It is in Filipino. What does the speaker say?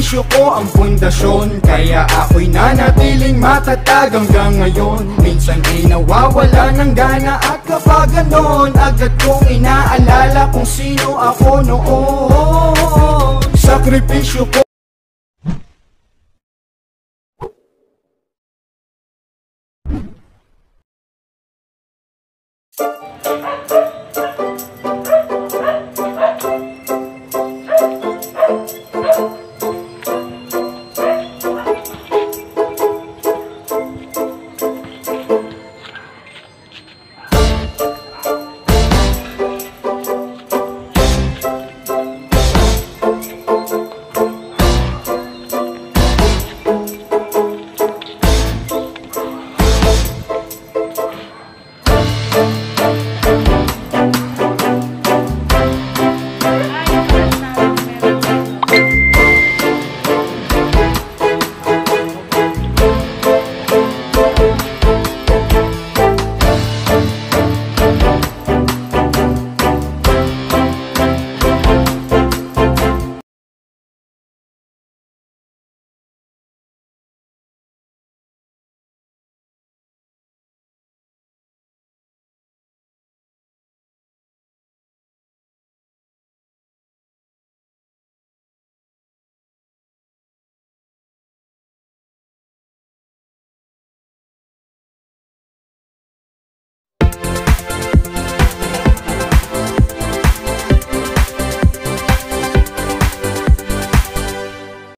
sakripisyo ko ang pundasyon, kaya ako'y nanatiling matatag hanggang ngayon. Minsan di nawawala ng gana at kapag ganon, agad kong inaalala kung sino ako noon. Sakripisyo ko